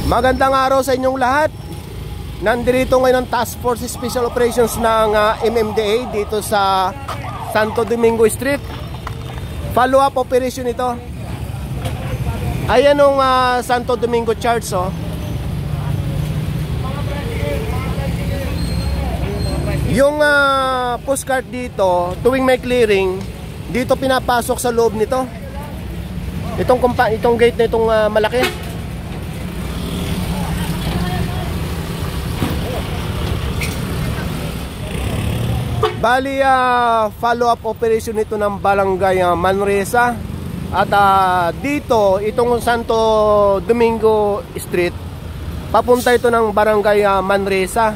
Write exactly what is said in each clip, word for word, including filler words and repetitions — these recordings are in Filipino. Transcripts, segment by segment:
Magandang araw sa inyong lahat. Nandito ngayon ang Task Force Special Operations ng uh, M M D A dito sa Santo Domingo Street. Follow up operation ito. Ayan ang uh, Santo Domingo Church, oh. Yung uh, postcard dito, tuwing may clearing, dito pinapasok sa loob nito. Itong, itong gate na itong uh, malaki. Bali, uh, follow-up operation ito ng Barangay uh, Manresa. At uh, dito, itong Santo Domingo Street, papunta ito ng Barangay uh, Manresa.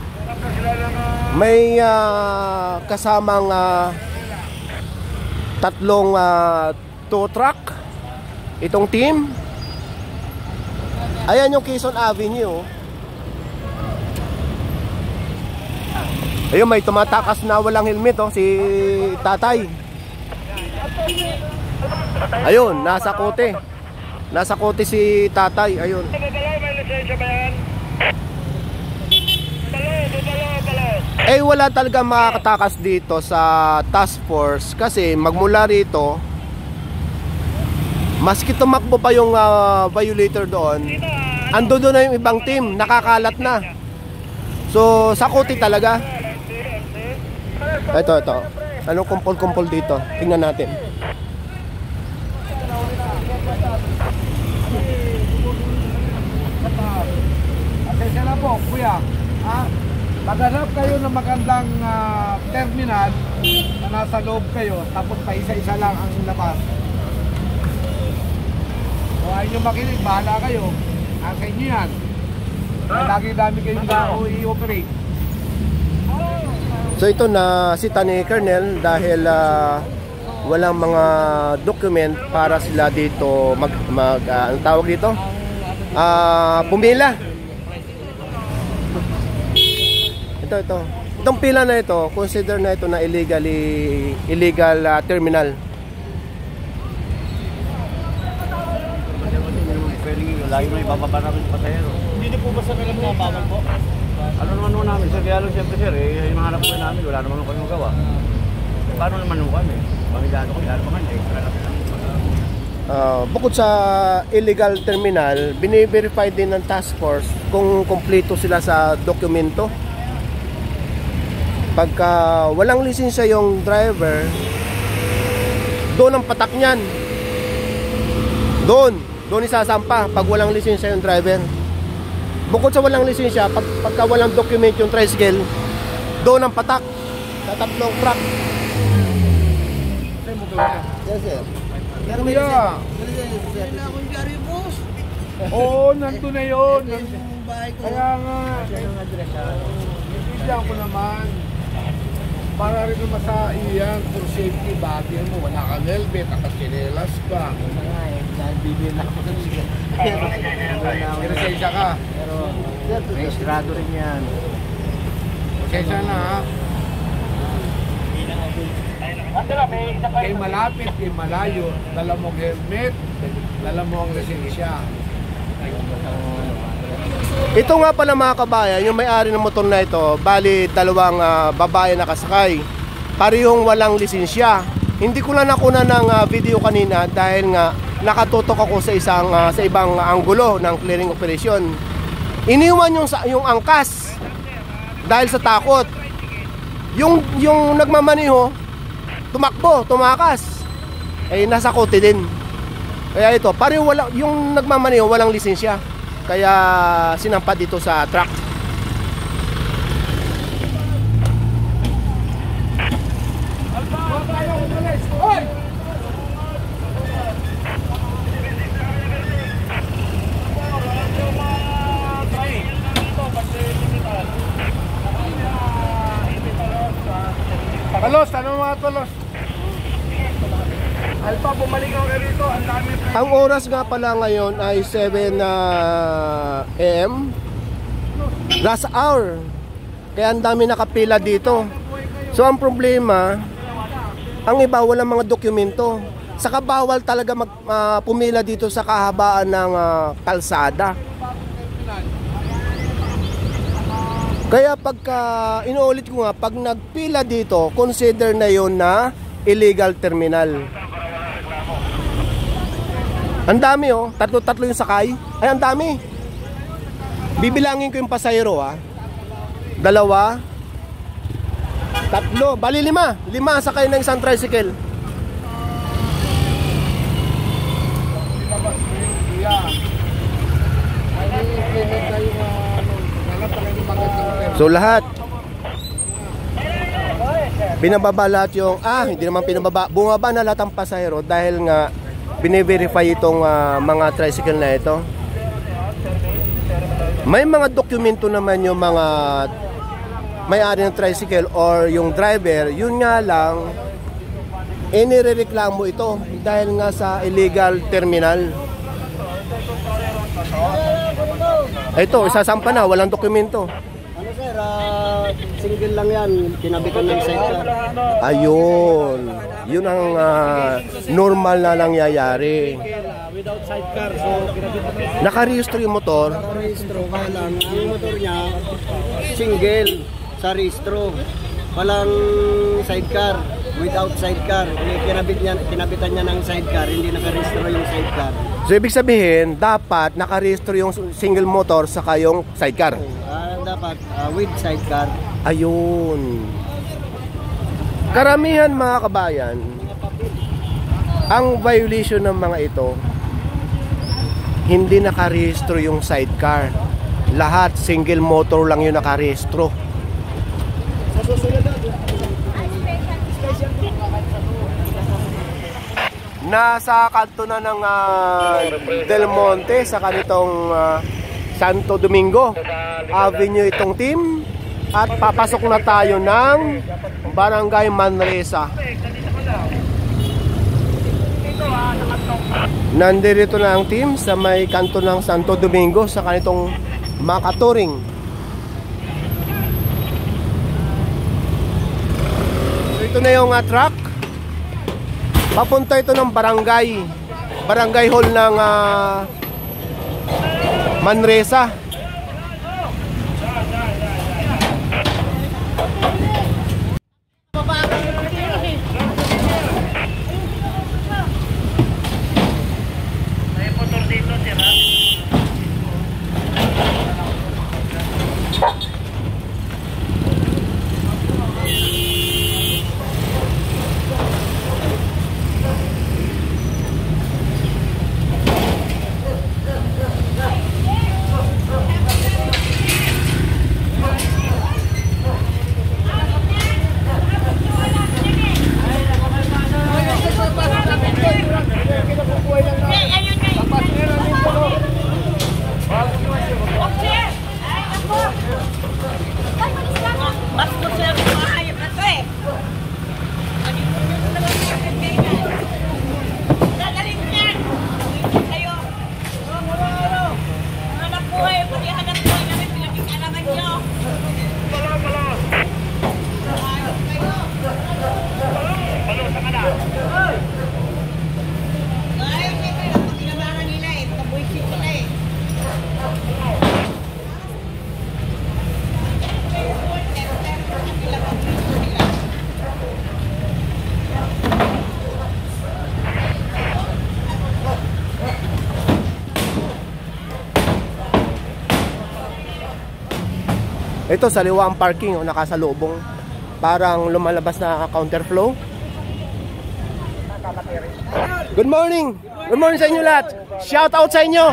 May uh, kasamang uh, tatlong uh, tow truck itong team. Ayan yung Quezon Avenue. Ayun, may tumatakas na walang helmet, oh, si tatay. Ayun, nasa kote. Nasa kote si tatay, ayun. Eh, wala talaga makakatakas dito sa task force kasi magmula rito, maski tumakbo pa yung uh, violator doon, ando doon na yung ibang team, nakakalat na. So, sa kote talaga. Ito, ito. Anong kumpol-kumpol dito? Tingnan natin. Atensya na po, kuya. Ah, maghanap kayo ng magandang uh, terminal na nasa loob kayo, tapos pa isa-isa lang ang labas. Kung ayaw nyo makinig, bahala kayo. Ang sa inyo yan. Lagi dami kayong tao i-operate. So ito na sita ni Colonel dahil uh, walang mga document para sila dito mag, mag uh, ang tawag dito? Uh, pumila. Ito, ito. Itong pila na ito, consider na ito na illegally, illegal uh, terminal. Lagi may bababa namin sa pasahero. Hindi po ba sa kalang mga bawal po? Ano naman ho namin, sir? Kaya lang siyempre, sir, eh, yung mga hanap po namin, wala naman kami magawa. Paano naman ho kami? Pamilano ko, lalo pa kanya, extra natin lang. Uh, bukod sa illegal terminal, bini-verify din ng task force kung kumpleto sila sa dokumento. Pagka walang lisensya yung driver, doon ang patak niyan. Doon, doon isasampa pag walang lisensya yung driver. Bukod sa walang lisensya, pag, pagka walang document yung tricycle, doon ang patak sa tatlong truck. Yes, sir. Pero may lisensya. Oo, nandun na yun. Kaya nga, bigyan ko naman. Para rin naman sa iyan, for safety, bagay mo, wala kang helmet, nakasinelas ka. Bibili na ako sa sige. May lisensya ka. Pero, may estrado rin yan. Lisensya na, ha? Kay malapit, kay malayo, dala mo ang helmet, dala mo ang lisensya. Ito nga pala mga kabayan, yung may-ari ng motor na ito, bali dalawang uh, babae nakasakay, parehong walang lisensya. Hindi ko na nakuna ng uh, video kanina dahil nga nakatutok ako sa isang uh, sa ibang anggulo ng clearing operation. Iniwan yung yung angkas dahil sa takot. Yung yung nagmamaniho tumakbo, tumakas. Eh nasa kote din. Kaya ito, pareho wala yung nagmamaniho walang lisensya. Kaya sinampa dito sa truck. Talos, ano mga talos? Alpha, bumalik ako rito. Ang dami. Ang oras nga pala ngayon ay seven uh, A M Last hour. Kaya ang dami nakapila dito. So ang problema, ang iba walang mga dokumento. Saka bawal talaga mag, uh, pumila dito sa kahabaan ng uh, kalsada. Kaya pagka, inuulit ko nga, pag nagpila dito, consider na yon na illegal terminal. Ang dami oh, tatlo-tatlo yung sakay. Ay, ang dami. Bibilangin ko yung pasahero ah. Dalawa, tatlo, bali lima. Lima sakay ng isang tricycle. So lahat binababa lahat yung ah hindi naman pinababa, bumaba na lahat ang pasahero dahil nga bine-verify itong uh, mga tricycle na ito. May mga dokumento naman yung mga may-ari ng tricycle or yung driver, yun nga lang inirereklamo ito dahil nga sa illegal terminal. Ito, isasampa na, walang dokumento. Ano sir, uh, single lang yan, kinabitan ng sidecar. Ayun, yun ang uh, normal na nangyayari. Without sidecar, so kinabitan ng Nakarehistro yung motor. Nakarehistro, kaya lang, yung motor niya, single sa rehistro. Walang sidecar, without sidecar. Kinabit niya, kinabitan niya ng sidecar, hindi nakarehistro yung sidecar. So ibig sabihin, dapat nakarehistro yung single motor saka yung sidecar. Uh, dapat uh, with sidecar. Ayun. Karamihan mga kabayan, ang violation ng mga ito, hindi nakarehistro yung sidecar. Lahat single motor lang yung nakarehistro. Sa susunod na, Nasa kanto na ng uh, Del Monte sa kanitong uh, Santo Domingo Avenue itong team at papasok na tayo ng Barangay Manresa. Nandito na ang team sa may kanto ng Santo Domingo sa kanitong Makaturing. So ito na yung uh, truck. Papunta ito ng barangay Barangay Hall ng uh, Manresa. Ito sa liwa ang parking, oh, nakasalubong. Parang lumalabas na counterflow. Good morning! Good morning sa inyo lahat! Shout out sa inyo!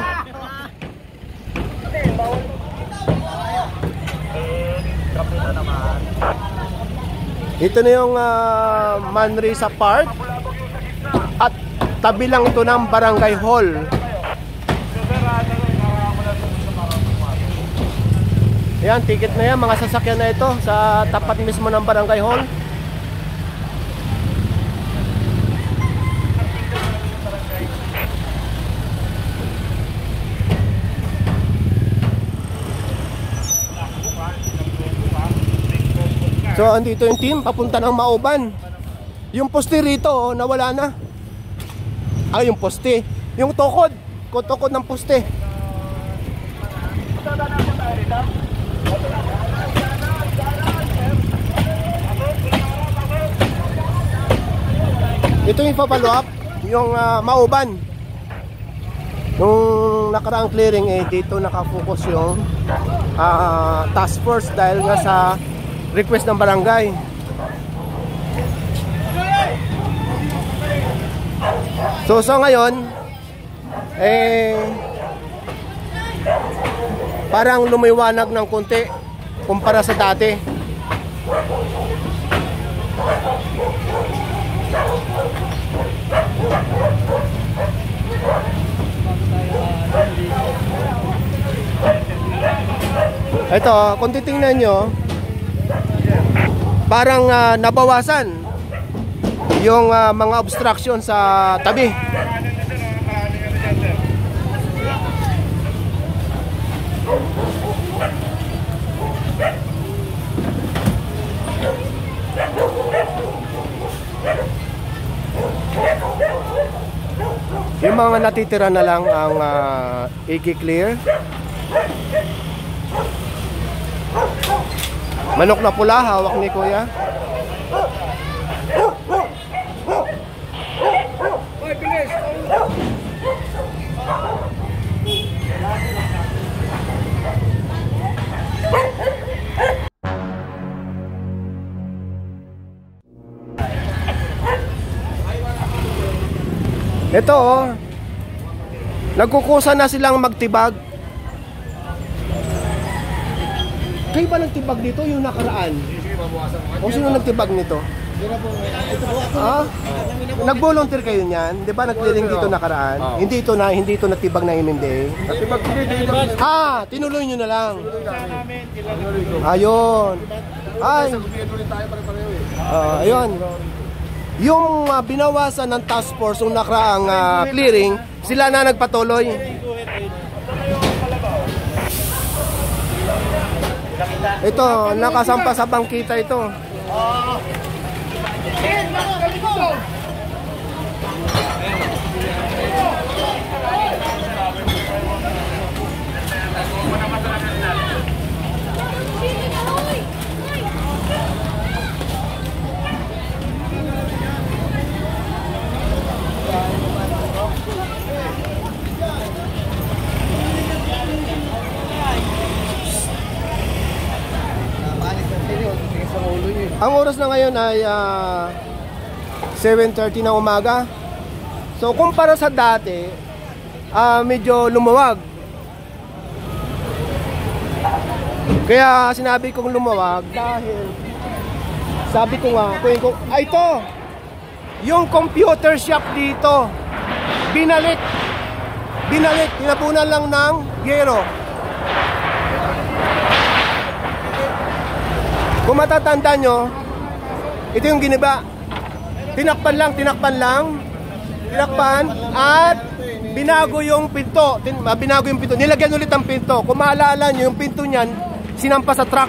Ito na yung uh, Manresa Park. At tabi lang ito ng Barangay Hall. Ayan, ticket na yan, mga sasakyan na ito sa tapat mismo ng Barangay Hall. So, andito yung team, papunta ng Mauban. Yung poste rito, oh, nawala na. Ah, yung poste. Yung tukod, tukod ng poste. Ito yung ipapalo up, yung uh, Mauban. Nung nakaraang clearing eh, dito nakafocus yung uh, task force dahil nga sa request ng barangay. So sa ngayon eh parang lumiwanag ng konti kumpara sa dati. Ito, kung titingnan nyo, parang uh, nabawasan yung uh, mga obstruction sa tabi. Yung mga natitira na lang ang uh, i-clear. Manok na pula, hawak ni Kuya. Hoy, bilis! Ito oh, nagkukusa na silang magtibag. Kayo ba nagtibag dito yung nakaraan? O sino nagtibag nito? Ah? Nag-volunteer kayo niyan? Di ba nag-clearing dito nakaraan? Hindi ito na, hindi ito natibag na M M D A? Ah, tinuloy nyo na lang. Ayun. Ay. Uh, ayun. Yung uh, binawasan ng task force yung nakaraang uh, clearing, sila na nagpatuloy. Ito, nakasampa sa bangkita ito. Ang oras na ngayon ay uh, seven thirty ng umaga. So kumpara sa dati, uh, medyo lumuwag. Kaya sinabi kong lumuwag dahil sabi ko nga, kuya ko, ah, ito, yung computer shop dito, binalik, binalik, tinapunan lang ng yero. Kung matatanda nyo, ito yung giniba. Tinakpan lang, tinakpan lang, tinakpan, at binago yung pinto. Tin, binago yung pinto. Nilagyan ulit ang pinto. Kung maalala nyo, yung pinto niyan, sinampa sa truck.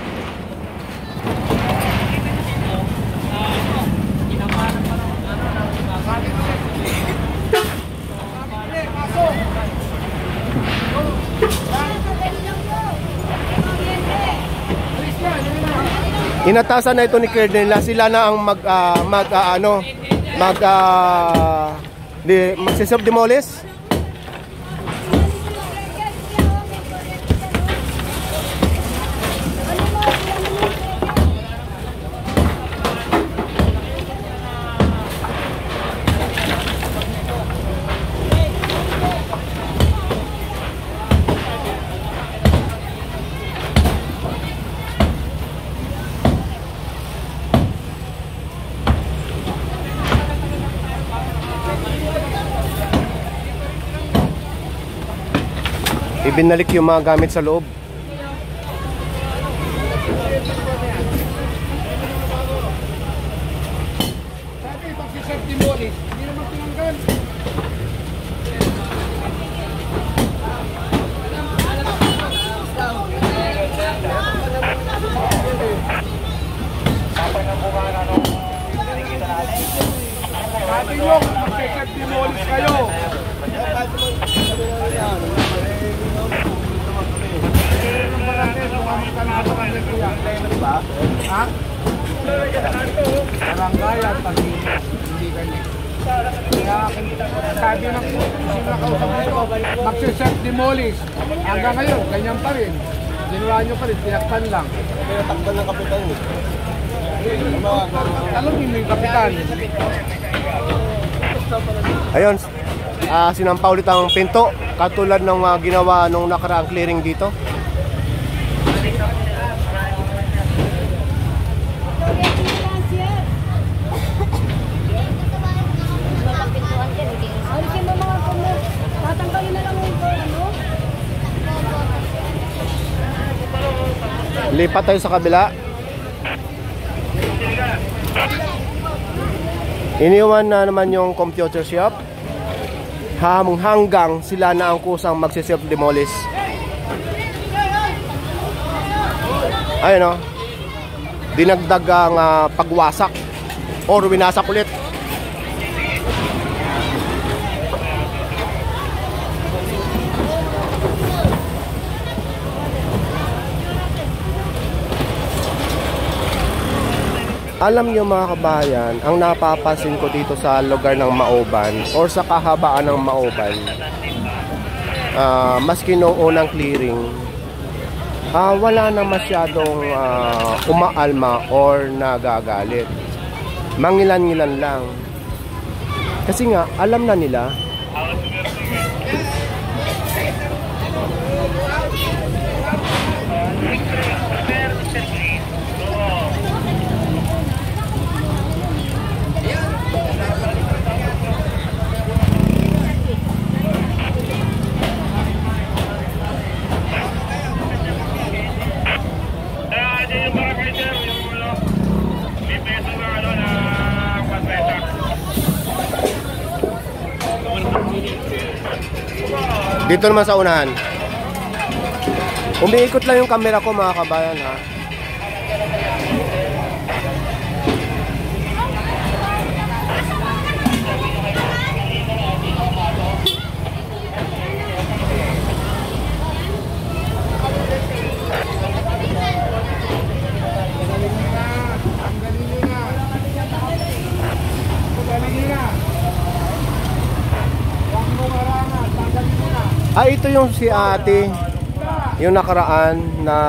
Inatasan na ito ni Colonel na sila na ang mag uh, mag uh, ano mag uh, de, mag-self demolish. Ibinalik yung mga gamit sa loob. Sabi, pag si Sir Timolis, hindi naman tinanggal. Sabi nyo, pag si Sir Timolis kayo. Ha? Barangay at pag hindi kanya. Ah, sabi ng sino na kausap nito, magsiself-demolish. Hanggang ngayon, ganyan pa rin. Ginawa nyo pa rin, tinakpan lang. Kaya takpan ng kapitan eh. Alam niyo yung kapitan. Ayun, ah, sinampaw ulit ang pinto katulad ng ah, ginawa nung nakaraang clearing dito. Lipat tayo sa kabila. Iniwan na naman yung computer shop hanggang sila na ang kusang magsi-self-demolish. Ayun o, dinagdag ang uh, pagwasak or winasak ulit. Alam niyo mga kabayan, ang napapansin ko dito sa lugar ng Maoban or sa kahabaan ng Maoban, uh, maski noong unang clearing, uh, wala na masyadong uh, umaalma or nagagalit. Mangilan-ngilan lang. Kasi nga, alam na nila. Dito naman sa unahan. Umiikot lang yung camera ko mga kabayan ha. Ah, ito yung si ate, yung nakaraan na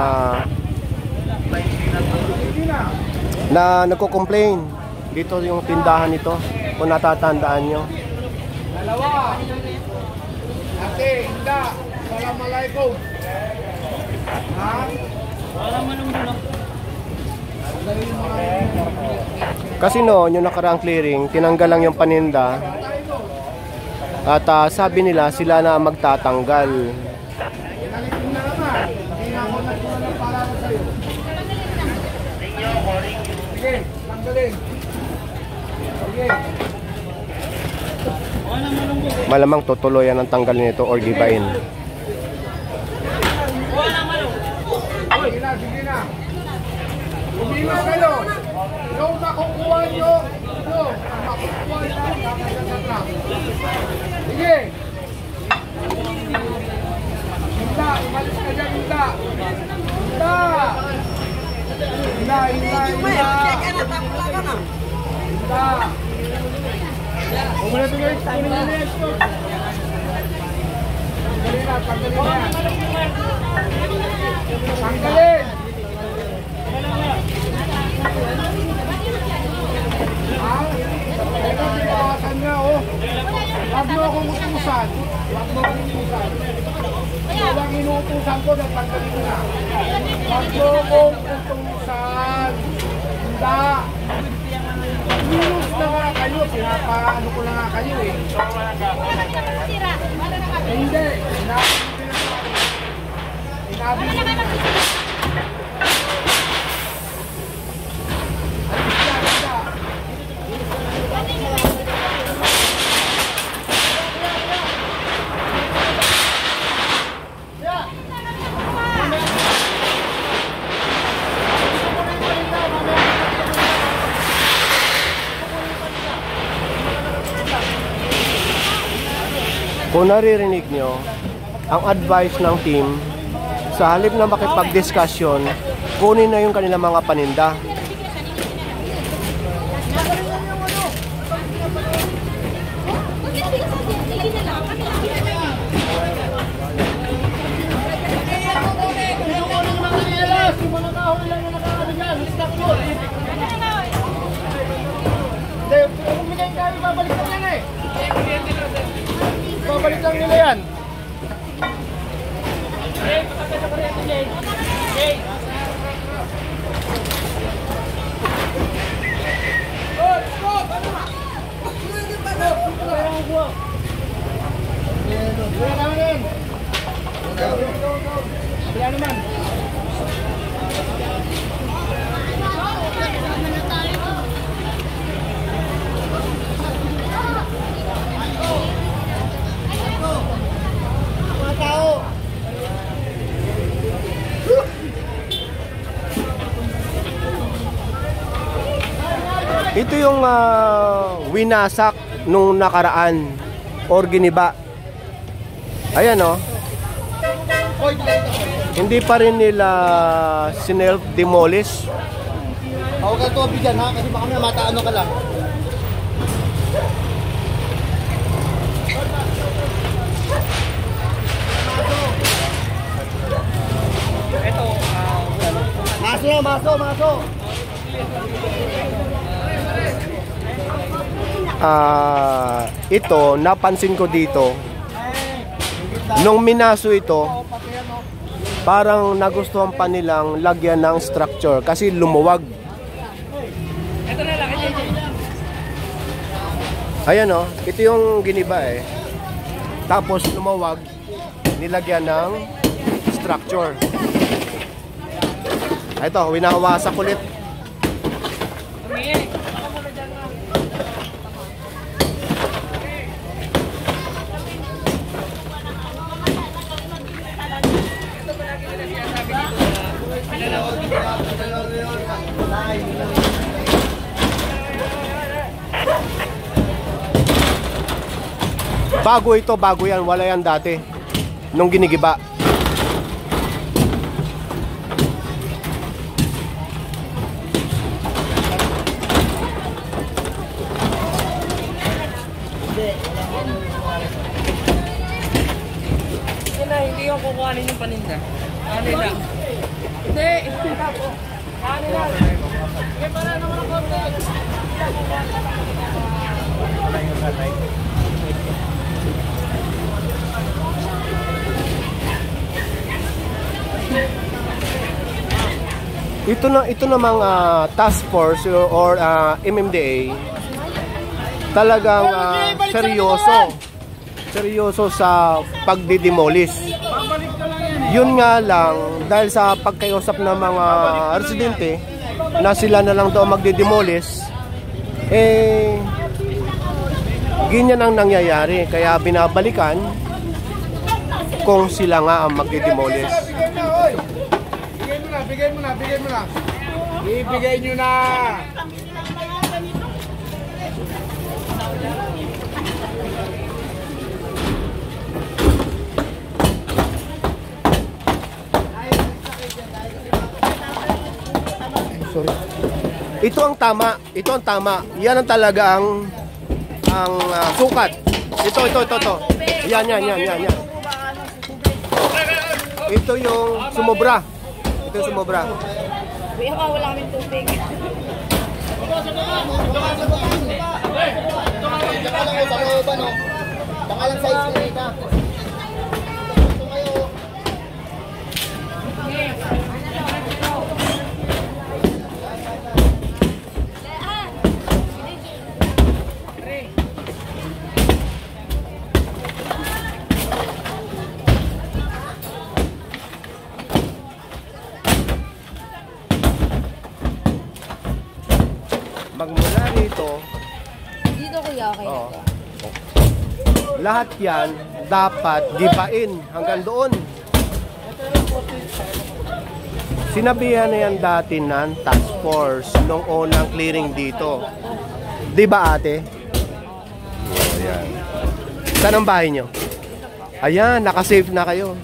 na nagko-complain. Dito yung tindahan nito, kung natatandaan nyo. Dalawa. Ate, hindi. Assalamualaikum. Ha? Wala man ang muna. Kasi noon, yung nakaraang clearing, tinanggal lang yung paninda. At uh, sabi nila sila na magtatanggal. Pinalitin na naman. Hindi na ako nagkuha ng para ko sa'yo. Sige, tanggalin. Sige. Malamang tutuloyan ang tanggalin nito or gibain. Sige na, sige na. Umina kayo. Yung makukuha nyo, ito, makukuha nyo, nakasasarap. Sige. Hinda, umalis ka dyan, hinda. Hinda. Hinda, hinda, hinda. Hinda. Umuna ito guys, umuna na ito. Tanggalin na, tanggalin na. Tanggalin. Ha? Ito, tinawasan niya, oh. Huwag mo akong utusan. Huwag mo akong utusan. Ito lang inuutusan ko, nagtanggalin ko na. Huwag mo akong utusan. Hindi. Minus na nga kayo. Pinapaano ko na nga kayo, eh. Hindi. Sinabi ko na nga. Sinabi ko na nga. Kung naririnig nyo, ang advice ng team, sa halip na makipag-discussion, kunin na yung kanilang mga paninda. Babalik lang nila yan. Ito yung ah, winasak nung nakaraan or giniba. Ayan oh. Hindi pa rin nila sinelf-demolish. Huwag ka ito bigyan ha, kasi baka may mataano ka lang. Maso na, maso, maso. Ah, ito napansin ko dito nung minaso ito, parang nagustuhan pa nilang lagyan ng structure kasi lumuwag. Ayan oh, ito yung giniba eh. Tapos lumuwag, nilagyan ng structure. Ito, winawasak ulit. Bago ito, bago yan, wala yan dati nung ginigiba. Hindi ko kukuhanin yung paninda. Kanila. Hindi. Kanila. Kaya pala naman ang konti. Ito na ito namang uh, task force or uh, M M D A talagang uh, seryoso. Seryoso sa pagdidemolish. Yun nga lang, dahil sa pagkausap ng mga residente na sila na lang daw magdidemolish, eh ganyan ang nangyayari. Kaya binabalikan kung sila nga ang magdidemolish. Bigay mo na, bigay mo na. Ibigay nyo na. Sorry. Ito ang tama, ito ang tama. Yan ang talaga ang ang uh, sukat. Ito, ito, ito, ito. Yan, yan, yan, yan, yan. Ito yung sumobra. Ito yung sumobra. Kuya ka, wala kaming tubig. Baka lang size ko nita. Magmula rito, Dito kuya, kaya oh, lahat yan dapat gibain hanggang doon. Sinabihan na yan dati ng task force nung unang clearing dito. Di ba ate? Oh, ayan. Saan ang bahay nyo? Ayan, nakasave na kayo.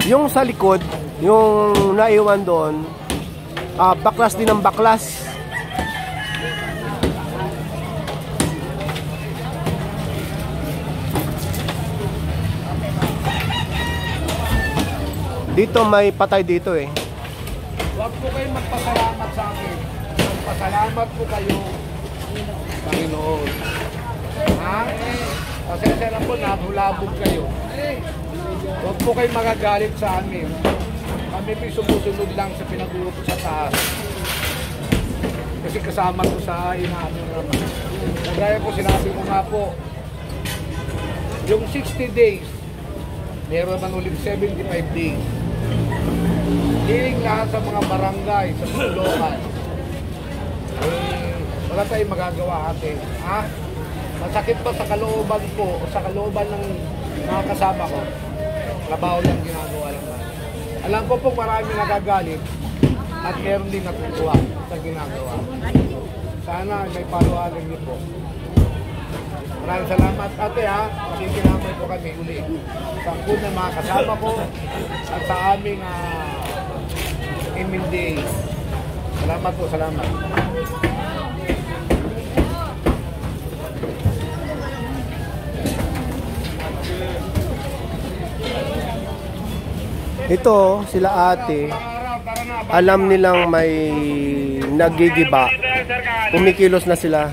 Yung sa likod, yung naiwan doon, ah, baklas din ng baklas. Dito may patay dito eh. Huwag po kayo magpasalamat sa akin. Magpasalamat po kayo, Panginoon. Ha? Pasensya na po, nabulabog kayo. Huwag po kayo magagalit sa amin. Kami po sumusunod lang sa pinag-uusap sa taas. Kasi kasama ko sa inaano naman. Kagaya po, sinabi ko nga po, yung sixty days, meron man ulit seventy-five days. Hiling lahat sa mga barangay, sa Pulukan. Eh, wala tayong magagawa ate. Ha? Masakit pa sa kalooban ko o sa kalooban ng mga kasama ko. Trabaho lang ginagawa lang natin. Alam ko po marami nagagalit at meron din natutuwa sa ginagawa. Sana may palualan niyo po. Maraming salamat ate ha. Makikinamay po kami uli. Sa kun ng mga kasama ko at sa aming uh, M L D A. Salamat po, salamat. Ito, sila ate, alam nilang may nagigiba. Kumikilos na sila.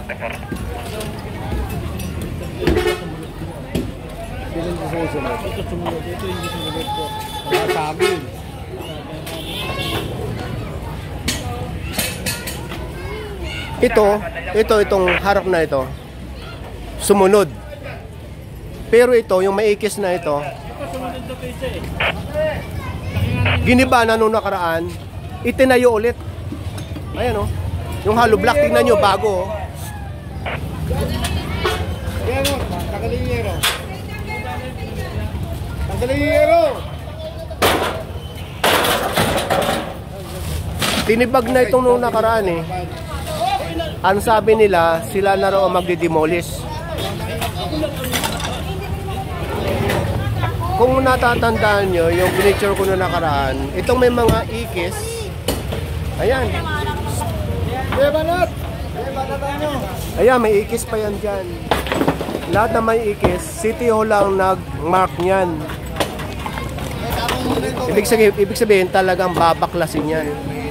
Ito, ito, itong harap na ito, sumunod. Pero ito, yung maikis na ito, giniba na nung nakaraan, itinayo ulit. Ayan o, yung hollow block, tingnan nyo, bago o. Ayan o, tanggalin yung yero. Tanggalin yung yero. Tinibag na itong nung nakaraan eh. Ang sabi nila, sila na raw magdi-demolish. Kung natatandaan nyo, yung picture ko na nakaraan, itong may mga ikis, ayan. Ayan, may ikis pa yan dyan. Lahat na may ikis, City Hall lang nag-mark nyan. Ibig sabihin, ibig sabihin talagang babaklasin yan.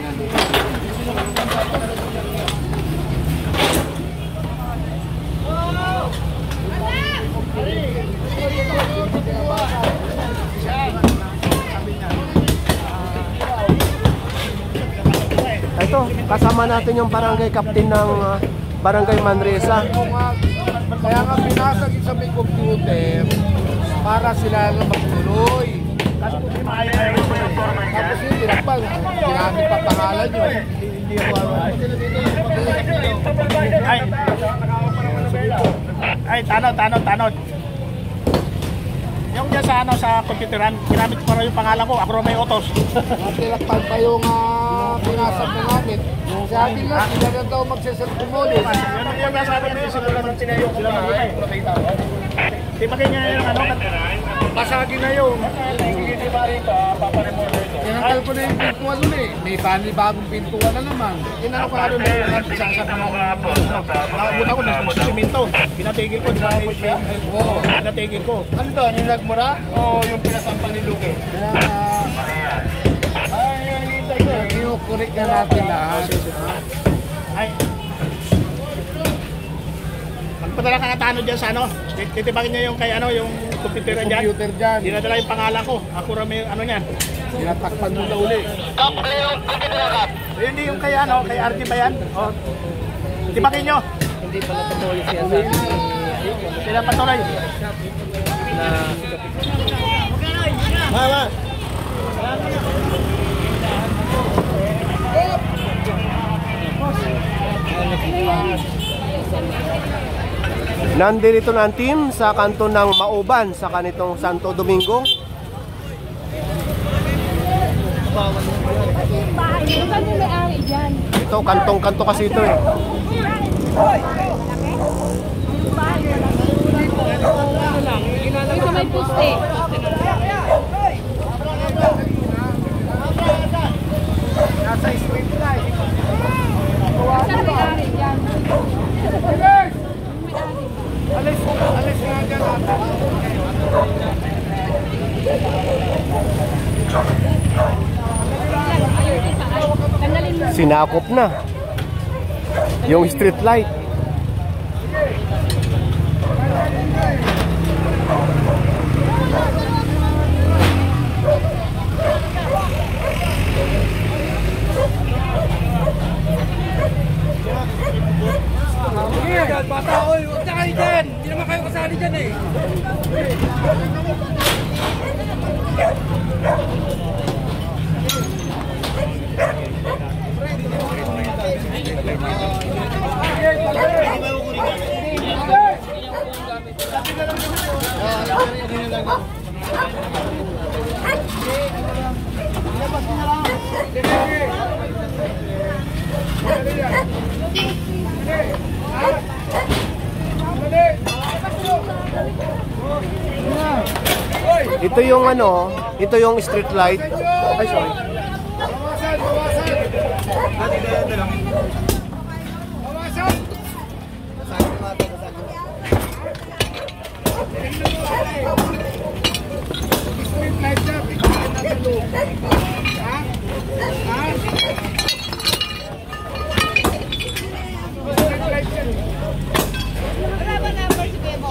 Ito, kasama natin yung barangay captain ng uh, barangay Manresa. Kaya nga pinasag sa may computer para sila na magtuloy. Tapos yung tinapal, ginamit pa pangalan nyo. Hindi ako Ay, ay, tanod, tanod, tanod. Yung dyan sa ano, sa computeran, ginamit ko rin yung pangalan ko, ako may utos. Tinapal pa yung uh, pinasag na namin. Sabi nga, sila na daw magsasalpumolis. Yan ang yung sabi nila, sila lang tinayo ko lang. Di ba kanya yung ano? Pasagin na yun. Hindi ba rito, paparemorder ko? Tinanggal ko na yung pintuan nun eh. May panibagong pintuan na naman. Inano ko ano na yung nagsasap ng mga po. Nakabuna ko, nagsiminto. Pinatigil ko, Oo. pinatigil ko. Ano to? Yung nagmura? Oo, yung pinasampa ni Luque. Kaya nga, Ay, yung hintay ko. kinukurik na natin lahat. Ay. Magpadala ka na tanod dyan sa ano. Titibagin niya yung kay ano, yung computer dyan. Computer dyan. Dinadala yung pangalan ko. Ako rin may ano niyan. Tinatakpan mo na uli. Eh, hindi yung kay ano, kay R T ba yan? O, tibagin nyo. Hindi pala patuloy siya sa Sila patuloy. Mama! Nandito na ang team sa kanto ng Mauban sa kanitong Santo Domingo. Ito, kantong-kanto kasi ito eh. Ito may poste. sinakop na yung street light. Bata, oy, huwag na kayo dyan. Hindi naman kayo kasali dyan eh. Ito yung ano, ito yung street light. Ay, sorry. Bawasan, bawasan. Bawasan. Street light siya, pigilin natin loob. Ha? Ha? Street light siya. Wala ba number si Bebo?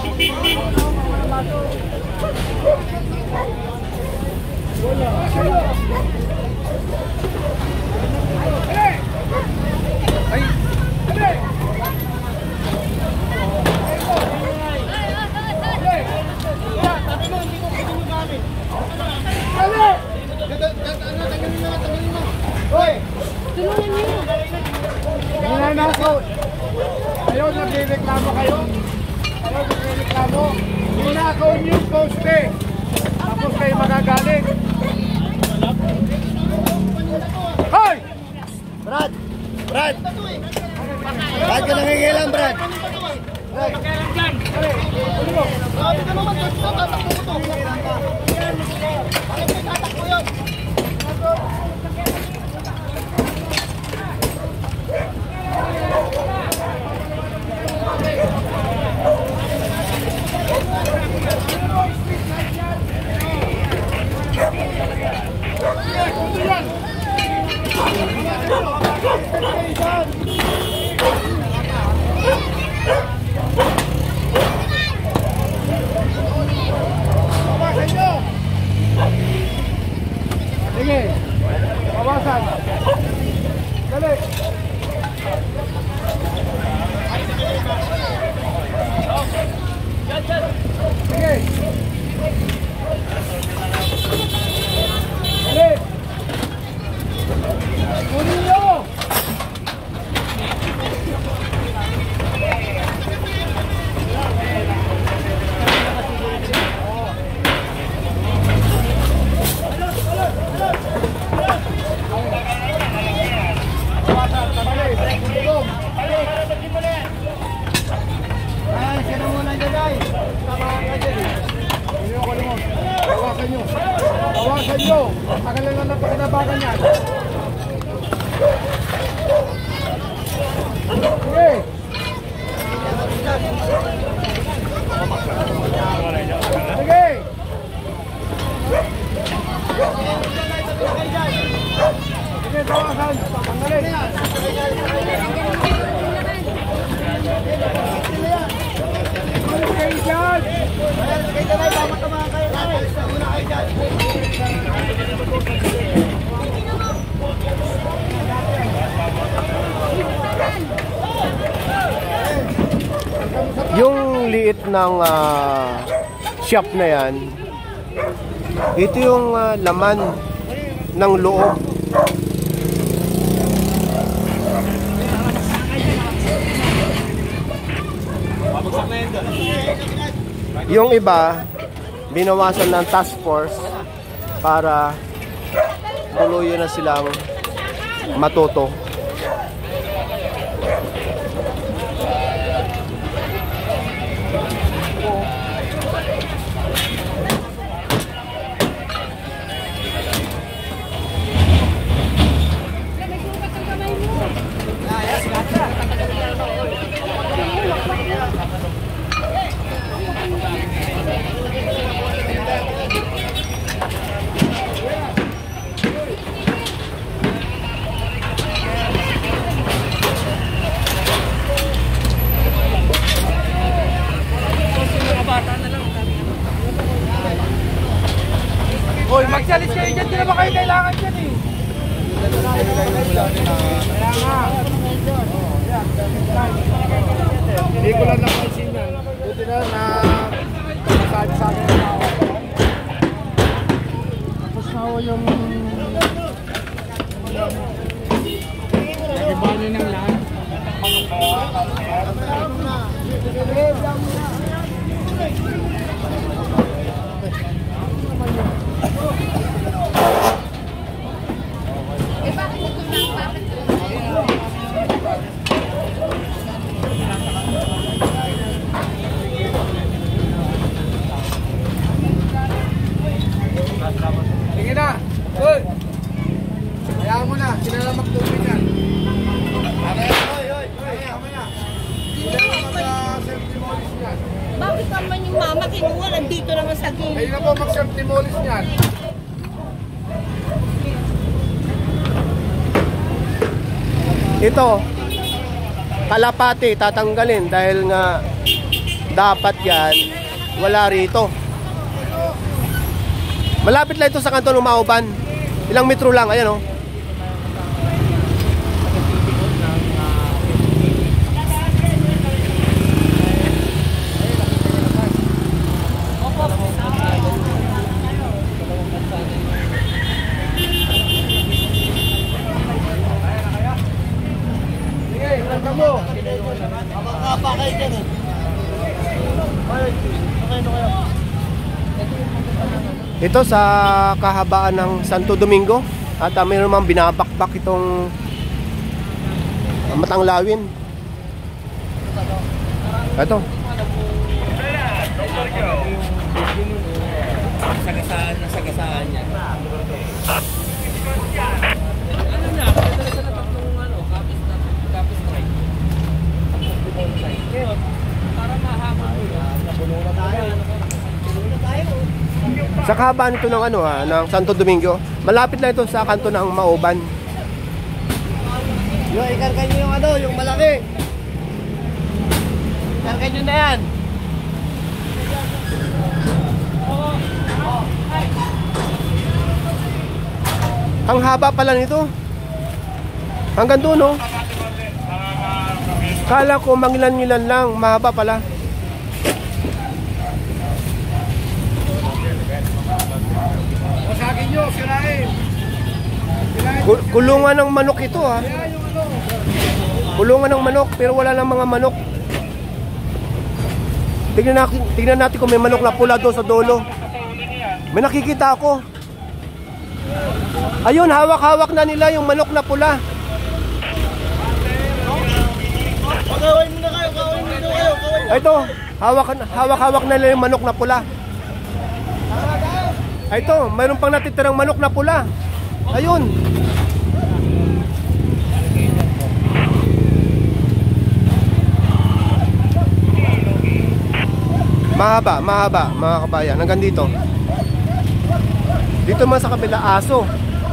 Ninanakaw. Ayaw, nagreklamo kayo. Ayaw, nagreklamo. Ninakaw niyo yung poste. Tapos kayo magagaling. Hoy! Brad! Brad! Brad ka nangingilang, Brad! Sabi ka naman, tatakbo ko to. Bakit may tatakbo yun? Sige, bawasan. Dali. Sige. Dali. Kunin nyo. Ay, sino muna dyan, ay? Tamahan ka dyan, eh. Kunin nyo, kunin mo. Bawasan nyo. Bawasan nyo. Tagalan lang na pagkinabakan yan. Sige. Sige. Sige, bawasan. Tanggalin. Ano kayo dyan? Kaya ka na, tama-tama kayo. Una kayo dyan. Yung liit ng ah, shop na yan, ito yung ah, laman ng loob. Yung iba, binawasan ng task force para tuluyan na silang matuto. alis kayo dyan, di na ba kayo kailangan dyan eh? Hindi ko lang napansin yan. Buti na na masabi sa akin ng tao. Tapos na ako yung nakibanyo ng lahat. Eh, bakit ito lang? Bakit ito? Sige na! Uy! Hayaan mo na, sila lang magtubig yan. Okay, oy, oy, oy, mamaya. Sila lang mag-self-demolish yan. Bakit naman yung mama kinuha? Nandito naman sa gilid. Kayo na po mag-self-demolish yan. Ito, kalapati tatanggalin dahil nga dapat yan wala rito. Malapit lang ito sa kanto ng Mauban. Ilang metro lang, ayan oh. Sige, ilagay mo. Ito sa kahabaan ng Santo Domingo at uh, mayroon namang binabakbak itong uh, Matanglawin. Ito. Sagasaan na sagasaan niya. Ano niya? Pwede sa tatlong ano, kapis na kapis try. Ngayon, para mahabol mo yan. Napuno na tayo. Napuno na tayo. Sa kahabaan ito ng ano ha, ng Santo Domingo. Malapit lang ito sa kanto ng Mauban. Yo, ikarga nyo yung ano, yung malaki. Ikarga nyo na yan. Ang haba pala nito. Hanggang doon oh. Kala ko mangilan-ngilan lang, mahaba pala. Masagin nyo, sirain. Kul- Kulungan ng manok ito ha. Kaya yung ano. Kulungan ng manok pero wala lang mga manok. Tingnan natin, tingnan natin kung may manok na pula doon sa dulo. May nakikita ako. Ayun, hawak-hawak na nila yung manok na pula. Pagawin mo na kayo, kawin mo na kayo, kawin. Ito, hawak, hawak-hawak na nila yung manok na pula. Ito, mayroon pang natitirang manok na pula. Ayun. Mahaba, mahaba, mga kabayan. Hanggang dito. Dito man sa kabila, aso.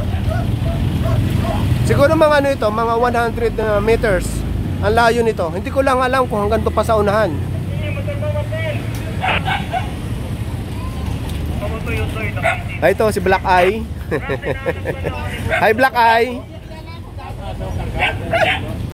Siguro mga ano ito, mga one hundred uh, meters. Ang layo nito. Hindi ko lang alam kung hanggang to pa sa unahan. Ay, ito si Black Eye. Hi Black Eye.